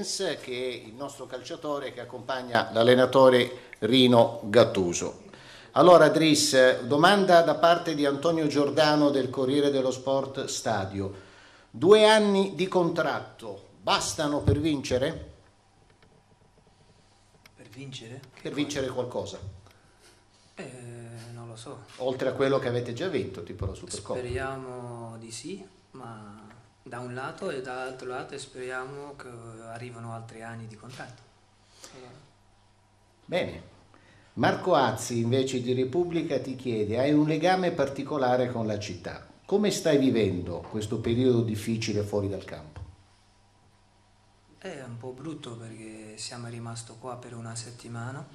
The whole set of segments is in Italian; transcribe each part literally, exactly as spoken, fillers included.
Mertens, che è il nostro calciatore che accompagna l'allenatore Rino Gattuso. Allora Driss, domanda da parte di Antonio Giordano del Corriere dello Sport Stadio. Due anni di contratto bastano per vincere? Per vincere? Per vincere qualcosa? Eh, non lo so. Oltre a quello che avete già vinto, tipo la Supercoppa. Speriamo di sì, ma da un lato e dall'altro lato speriamo che arrivino altri anni di contratto. Bene. Marco Azzi invece di Repubblica ti chiede: hai un legame particolare con la città, come stai vivendo questo periodo difficile fuori dal campo? È un po' brutto perché siamo rimasti qua per una settimana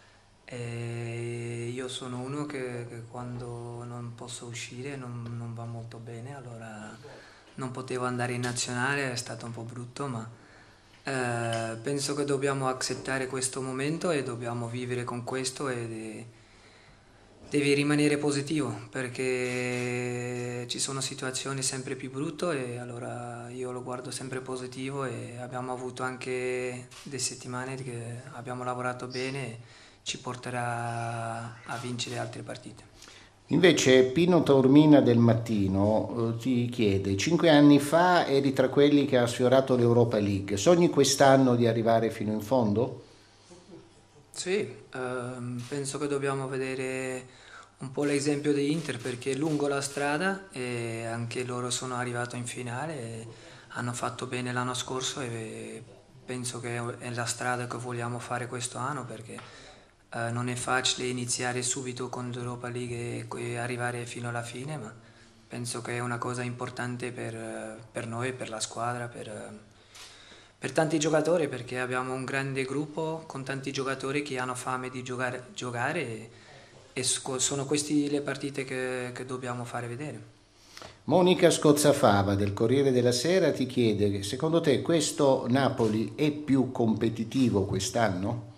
e io sono uno che, che quando non posso uscire non, non va molto bene, allora non potevo andare in nazionale, è stato un po' brutto, ma Eh, penso che dobbiamo accettare questo momento e dobbiamo vivere con questo e de- devi rimanere positivo perché ci sono situazioni sempre più brutte e allora io lo guardo sempre positivo e abbiamo avuto anche delle settimane che abbiamo lavorato bene e ci porterà a vincere altre partite. Invece Pino Taormina del Mattino eh, ti chiede: cinque anni fa eri tra quelli che ha sfiorato l'Europa League, sogni quest'anno di arrivare fino in fondo? Sì, ehm, penso che dobbiamo vedere un po' l'esempio di Inter perché è lungo la strada e anche loro sono arrivati in finale e hanno fatto bene l'anno scorso e penso che è la strada che vogliamo fare questo anno perché eh, non è facile iniziare subito con l'Europa League e, e arrivare fino alla fine, ma penso che è una cosa importante per, eh, per noi, per la squadra, per, eh, per tanti giocatori perché abbiamo un grande gruppo con tanti giocatori che hanno fame di giocare, giocare e, e sono queste le partite che, che dobbiamo fare vedere. Monica Scozzafava del Corriere della Sera ti chiede: secondo te questo Napoli è più competitivo quest'anno?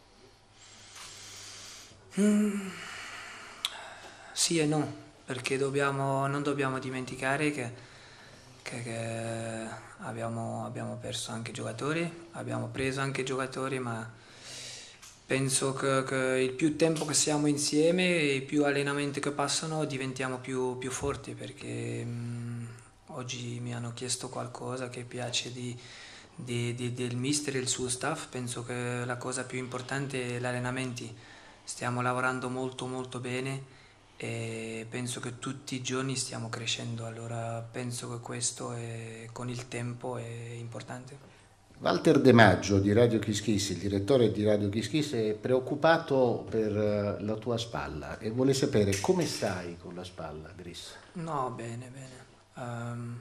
Mm, sì e no, perché dobbiamo, non dobbiamo dimenticare che, che, che abbiamo, abbiamo perso anche giocatori, abbiamo preso anche giocatori, ma penso che, che il più tempo che siamo insieme e i più allenamenti che passano diventiamo più, più forti perché mh, oggi mi hanno chiesto qualcosa che piace di, di, di, del mister e il suo staff, penso che la cosa più importante è gli allenamenti, stiamo lavorando molto molto bene e penso che tutti i giorni stiamo crescendo, allora penso che questo è, con il tempo è importante. Walter De Maggio di Radio Kiss Kiss, il direttore di Radio Kiss Kiss, è preoccupato per eh, la tua spalla e vuole sapere come stai con la spalla, Driss. No, bene, bene. Um,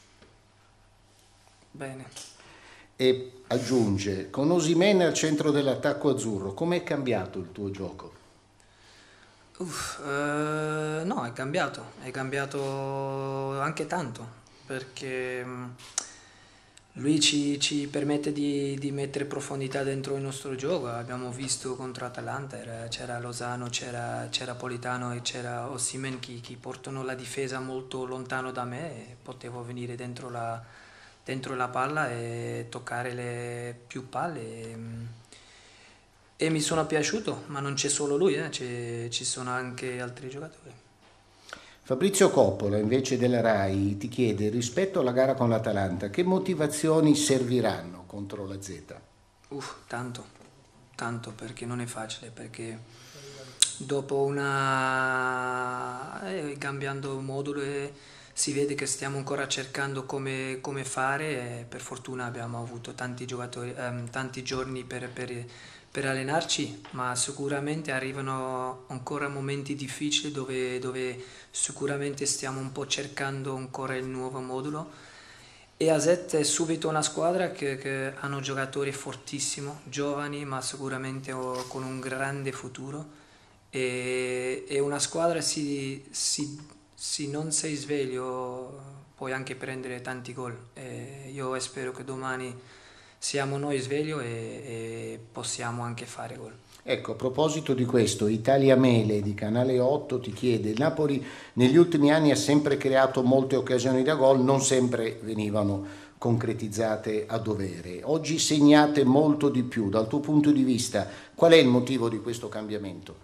bene. E aggiunge: con Osimhen al centro dell'attacco azzurro, com'è cambiato il tuo gioco? Uff, eh, no, è cambiato, è cambiato anche tanto, perché mm, lui ci, ci permette di, di mettere profondità dentro il nostro gioco. Abbiamo visto contro Atalanta, era- c'era Lozano, c'era c'era Politano e c'era Osimhen che, che portano la difesa molto lontano da me e potevo venire dentro la, dentro la palla e toccare le più palle. E, mm, e mi sono piaciuto, ma non c'è solo lui, eh, c'è- ci sono anche altri giocatori. Fabrizio Coppola, invece della Rai, ti chiede: rispetto alla gara con l'Atalanta, che motivazioni serviranno contro la Z? Uff, tanto, tanto perché non è facile, perché dopo una... eh, cambiando modulo e si vede che stiamo ancora cercando come, come fare e per fortuna abbiamo avuto tanti giocatori, ehm, tanti giorni per, per- per allenarci, ma sicuramente arrivano ancora momenti difficili dove, dove sicuramente stiamo un po' cercando ancora il nuovo modulo e A Z è subito una squadra che, che hanno giocatori fortissimi, giovani ma sicuramente oh, con un grande futuro e, e una squadra si, si, si non sei sveglio puoi anche prendere tanti gol e io spero che domani siamo noi sveglio e, e possiamo anche fare gol. Ecco, a proposito di questo, Italia Mele di Canale otto ti chiede: il Napoli negli ultimi anni ha sempre creato molte occasioni da gol, non sempre venivano concretizzate a dovere. Oggi segnate molto di più. Dal tuo punto di vista, qual è il motivo di questo cambiamento?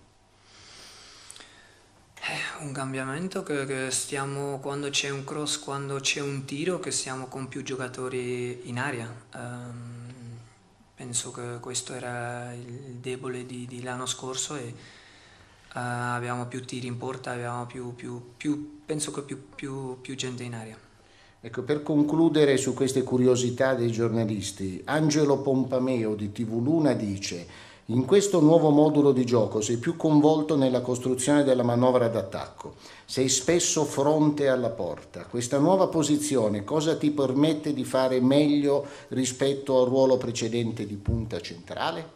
Eh, un cambiamento che, che stiamo, quando c'è un cross, quando c'è un tiro, che siamo con più giocatori in aria. Ehm, penso che questo era il debole di, di l'anno scorso e Uh, abbiamo più tiri in porta, abbiamo più, più, più penso che più, più, più gente in aria. Ecco, per concludere su queste curiosità dei giornalisti, Angelo Pompameo di T V Luna dice: in questo nuovo modulo di gioco sei più coinvolto nella costruzione della manovra d'attacco, sei spesso fronte alla porta. Questa nuova posizione cosa ti permette di fare meglio rispetto al ruolo precedente di punta centrale?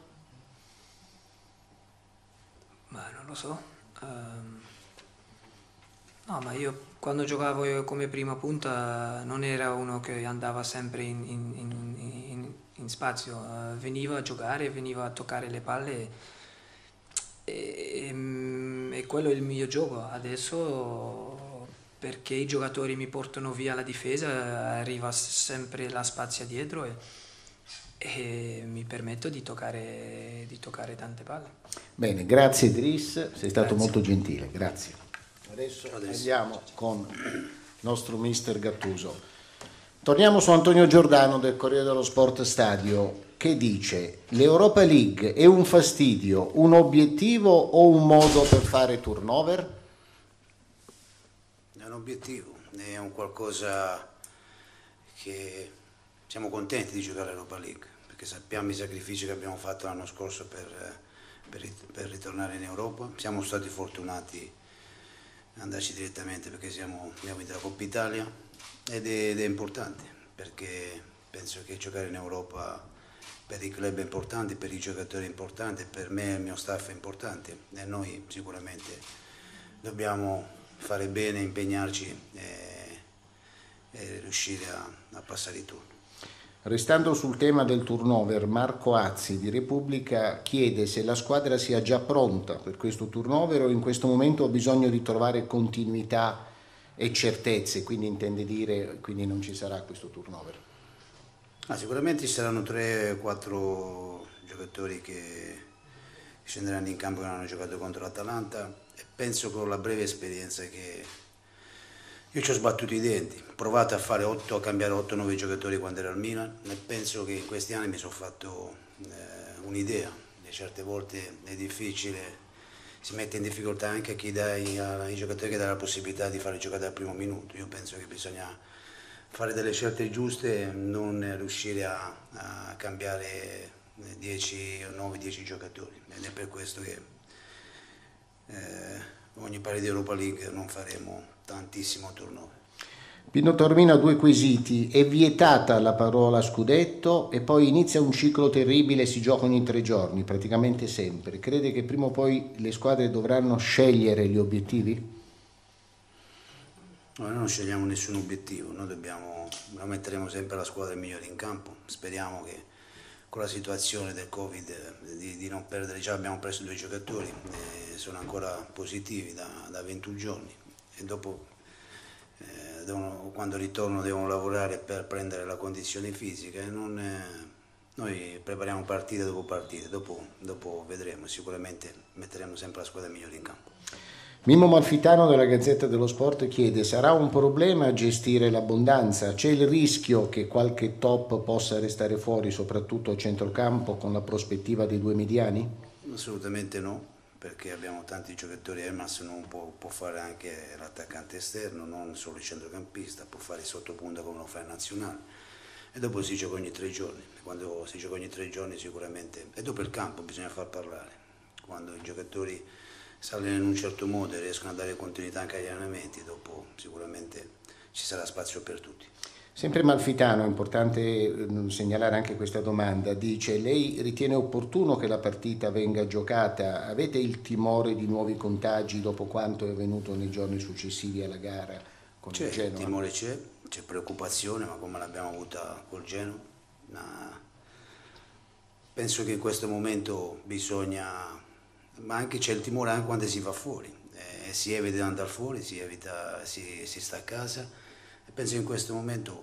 Ma non lo so. Ehm, no, ma io quando giocavo io come prima punta non era uno che andava sempre in, in- in- in- in spazio. Eh, veniva a giocare, veniva a toccare le palle e, e- e quello è il mio gioco. Adesso perché i giocatori mi portano via la difesa, arriva sempre la spazia dietro e, e mi permetto di toccare, di toccare tante palle. Bene, grazie Driss, sei stato Grazie. molto gentile, grazie. Adesso andiamo con il nostro mister Gattuso. Torniamo su Antonio Giordano del Corriere dello Sport Stadio, che dice: l'Europa League è un fastidio, un obiettivo o un modo per fare turnover? È un obiettivo, è un qualcosa che siamo contenti di giocare all'Europa League, perché sappiamo i sacrifici che abbiamo fatto l'anno scorso per, per, per ritornare in Europa. Siamo stati fortunati ad andarci direttamente perché siamo, abbiamo vinto la Coppa Italia ed è, ed è importante, perché penso che giocare in Europa per i club è importante, per i giocatori è importante, per me e il mio staff è importante e noi sicuramente dobbiamo fare bene, impegnarci e, e riuscire a, a passare i turni. Restando sul tema del turnover, Marco Azzi di Repubblica chiede se la squadra sia già pronta per questo turnover o in questo momento ha bisogno di trovare continuità e certezze, quindi intende dire quindi non ci sarà questo turnover. Ah, sicuramente ci saranno tre o quattro giocatori che scenderanno in campo che non hanno giocato contro l'Atalanta e penso con la breve esperienza che io ci ho sbattuto i denti, ho provato a fare otto, a cambiare otto nove giocatori quando ero al Milan e penso che in questi anni mi sono fatto eh, un'idea e certe volte è difficile, si mette in difficoltà anche chi dai, ai giocatori che dà la possibilità di fare giocare dal primo minuto. Io penso che bisogna fare delle scelte giuste e non riuscire a, a cambiare dieci o nove dieci giocatori ed è per questo che eh, ogni paio di Europa League non faremo tantissimo turnover. Pino Tormino ha due quesiti: è vietata la parola scudetto e poi inizia un ciclo terribile, si gioca ogni tre giorni, praticamente sempre. Crede che prima o poi le squadre dovranno scegliere gli obiettivi? Noi non scegliamo nessun obiettivo, noi dobbiamo, noi metteremo sempre la squadra migliore in campo, speriamo che con la situazione del Covid di, di non perdere, già abbiamo preso due giocatori, e sono ancora positivi da, da ventuno giorni e dopo eh, devono, quando ritorno devono lavorare per prendere la condizione fisica e non, eh, noi prepariamo partita dopo partita, dopo, dopo vedremo, sicuramente metteremo sempre la squadra migliore in campo. Mimmo Malfitano della Gazzetta dello Sport chiede: sarà un problema gestire l'abbondanza? C'è il rischio che qualche top possa restare fuori, soprattutto a centrocampo, con la prospettiva dei due mediani? Assolutamente no, perché abbiamo tanti giocatori. Elmas non può, può fare anche l'attaccante esterno, non solo il centrocampista, può fare il sottopunta come lo fa in nazionale e dopo si gioca ogni tre giorni. Quando si gioca ogni tre giorni sicuramente, e dopo il campo bisogna far parlare, quando i giocatori salgono in un certo modo e riescono a dare continuità anche agli allenamenti, dopo sicuramente ci sarà spazio per tutti. Sempre Malfitano, è importante segnalare anche questa domanda, dice: lei ritiene opportuno che la partita venga giocata? Avete il timore di nuovi contagi dopo quanto è avvenuto nei giorni successivi alla gara con il Genoa? Il timore c'è, c'è preoccupazione, ma come l'abbiamo avuta col Genoa, ma penso che in questo momento bisogna, ma anche c'è il timore anche quando si va fuori, eh, si evita di andare fuori, si, evita, si, si sta a casa e penso che in questo momento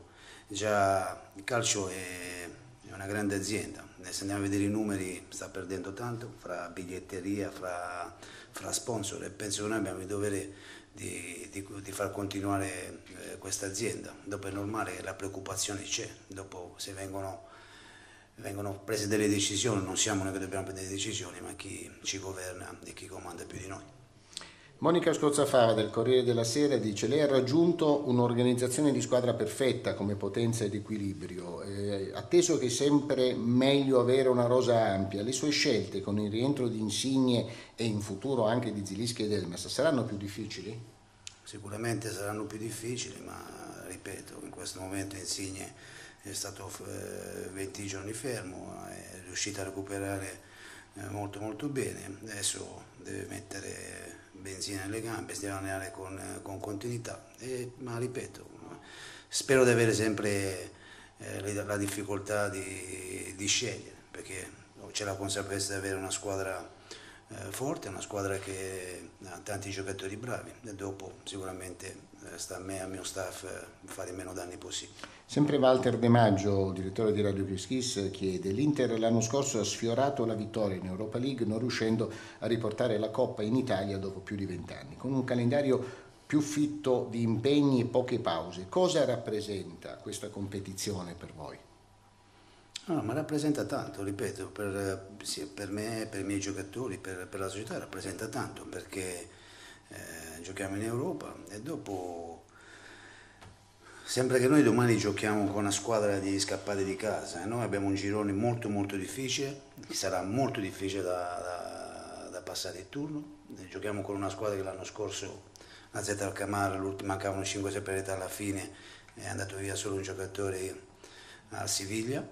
già il calcio è, è una grande azienda, se andiamo a vedere i numeri sta perdendo tanto, fra biglietteria, fra, fra sponsor, e penso che noi abbiamo il dovere di, di, di far continuare eh, questa azienda. Dopo è normale che la preoccupazione c'è, dopo se vengono, vengono prese delle decisioni, non siamo noi che dobbiamo prendere decisioni, ma chi ci governa e chi comanda più di noi. Monica Scozzafava del Corriere della Sera dice: lei ha raggiunto un'organizzazione di squadra perfetta come potenza ed equilibrio, eh, atteso che è sempre meglio avere una rosa ampia, le sue scelte con il rientro di Insigne e in futuro anche di Zielinski ed Elmas saranno più difficili? Sicuramente saranno più difficili, ma ripeto, in questo momento Insigne è stato eh, venti giorni fermo, è riuscito a recuperare eh, molto molto bene, adesso deve mettere benzina nelle gambe, si deve allenare con, con continuità, e, ma ripeto, spero di avere sempre eh, la difficoltà di, di scegliere, perché c'è la consapevolezza di avere una squadra eh, forte, una squadra che ha tanti giocatori bravi, e dopo sicuramente eh, sta a me e al mio staff eh, fare meno danni possibili. Sempre Walter De Maggio, direttore di Radio Kiss, chiede: l'Inter l'anno scorso ha sfiorato la vittoria in Europa League non riuscendo a riportare la Coppa in Italia dopo più di vent'anni, con un calendario più fitto di impegni e poche pause. Cosa rappresenta questa competizione per voi? No, ma rappresenta tanto, ripeto, per, sì, per me, per i miei giocatori, per, per la società rappresenta tanto, perché eh, giochiamo in Europa e dopo... Sembra che noi domani giochiamo con una squadra di scappati di casa e noi abbiamo un girone molto molto difficile, che sarà molto difficile da, da, da passare il turno. Giochiamo con una squadra che l'anno scorso, a Zeta Alcamar, mancavano cinque sei partite alla fine, è andato via solo un giocatore al Siviglia,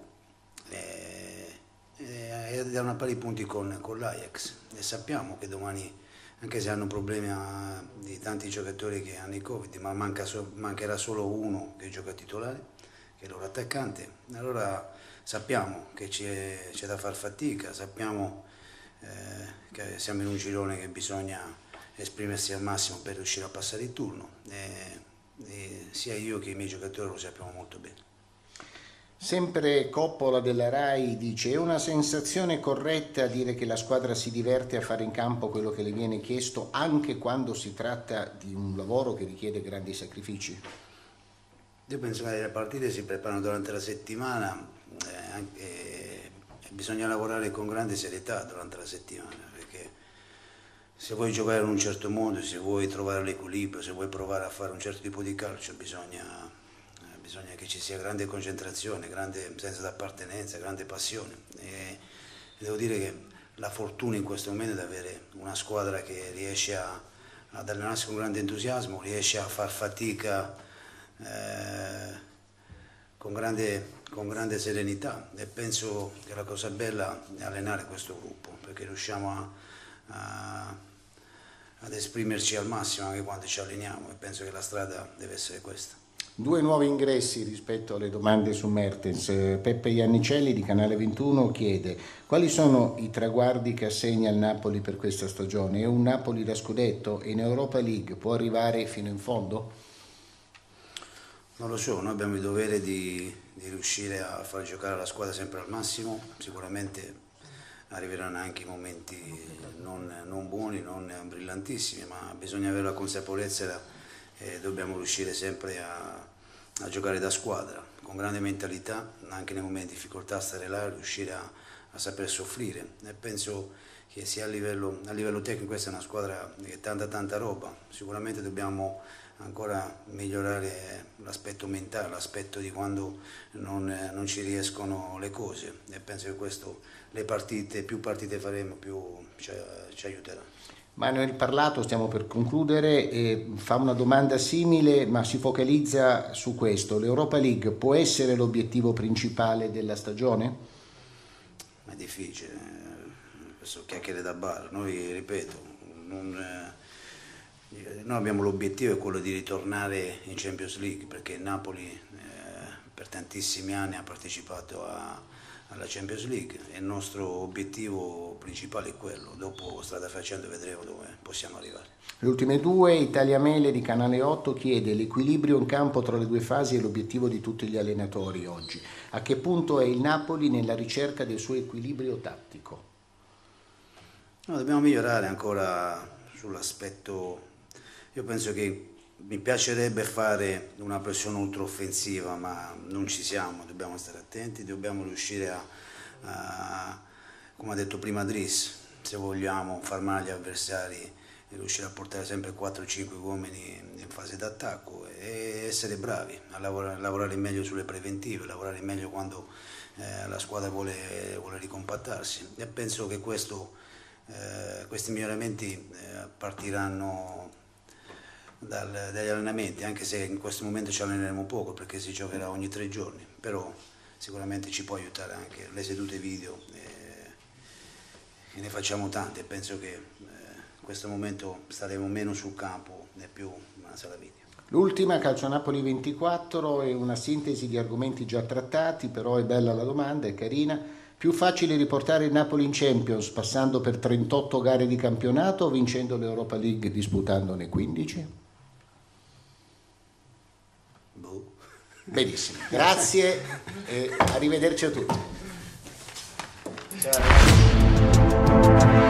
ed è una pari punti con, con l'Ajax, e sappiamo che domani, anche se hanno problemi a, di tanti giocatori che hanno i Covid, ma manca so, mancherà solo uno che gioca titolare, che è il loro attaccante. Allora sappiamo che c'è da far fatica, sappiamo eh, che siamo in un girone che bisogna esprimersi al massimo per riuscire a passare il turno, e, e sia io che i miei giocatori lo sappiamo molto bene. Sempre Coppola della Rai dice: è una sensazione corretta dire che la squadra si diverte a fare in campo quello che le viene chiesto anche quando si tratta di un lavoro che richiede grandi sacrifici? Io penso che le partite si preparano durante la settimana eh, e bisogna lavorare con grande serietà durante la settimana, perché se vuoi giocare in un certo modo, se vuoi trovare l'equilibrio, se vuoi provare a fare un certo tipo di calcio, bisogna... Bisogna che ci sia grande concentrazione, grande senso d'appartenenza, grande passione. E devo dire che la fortuna in questo momento è di avere una squadra che riesce a, ad allenarsi con grande entusiasmo, riesce a far fatica eh, con, grande, con grande serenità, e penso che la cosa bella è allenare questo gruppo, perché riusciamo a, a, ad esprimerci al massimo anche quando ci alleniamo, e penso che la strada deve essere questa. Due nuovi ingressi rispetto alle domande su Mertens. Peppe Iannicelli di Canale ventuno chiede: quali sono i traguardi che assegna il Napoli per questa stagione? È un Napoli da scudetto e in Europa League può arrivare fino in fondo? Non lo so, noi abbiamo il dovere di, di riuscire a far giocare la squadra sempre al massimo. Sicuramente arriveranno anche momenti non, non buoni, non brillantissimi, ma bisogna avere la consapevolezza e dobbiamo riuscire sempre a, a giocare da squadra, con grande mentalità, anche nei momenti di difficoltà stare là, riuscire a, a saper soffrire, e penso che sia a livello, a livello tecnico questa è una squadra che ha tanta tanta roba. Sicuramente dobbiamo ancora migliorare l'aspetto mentale, l'aspetto di quando non, non ci riescono le cose, e penso che questo, le partite, più partite faremo più ci, ci aiuterà. Manuel Parlato, stiamo per concludere, eh, fa una domanda simile ma si focalizza su questo: l'Europa League può essere l'obiettivo principale della stagione? È difficile, questo chiacchiere da bar. Noi, ripeto, non, eh, noi abbiamo l'obiettivo è quello di ritornare in Champions League, perché Napoli eh, per tantissimi anni ha partecipato a alla Champions League, e il nostro obiettivo principale è quello. Dopo, strada facendo, vedremo dove possiamo arrivare. Le ultime due, Italia Mele di Canale otto chiede: l'equilibrio in campo tra le due fasi è l'obiettivo di tutti gli allenatori oggi. A che punto è il Napoli nella ricerca del suo equilibrio tattico? No, dobbiamo migliorare ancora sull'aspetto. Io penso che mi piacerebbe fare una pressione ultra offensiva, ma non ci siamo, dobbiamo stare attenti, dobbiamo riuscire a, a come ha detto prima Driss, se vogliamo far male agli avversari, riuscire a portare sempre quattro cinque uomini in fase d'attacco e essere bravi, a lavorare, lavorare meglio sulle preventive, lavorare meglio quando eh, la squadra vuole, vuole ricompattarsi. E penso che questo, eh, questi miglioramenti eh, partiranno dal, dagli allenamenti, anche se in questo momento ci alleneremo poco perché si giocherà ogni tre giorni, però sicuramente ci può aiutare anche le sedute video, eh, e ne facciamo tante e penso che in questo momento staremo meno sul campo né più una sala video. L'ultima, Calcio Napoli ventiquattro, è una sintesi di argomenti già trattati, però è bella la domanda, è carina. Più facile riportare il Napoli in Champions passando per trentotto gare di campionato o vincendo l'Europa League disputandone quindici? Boh. Benissimo, grazie e arrivederci a tutti. Ciao.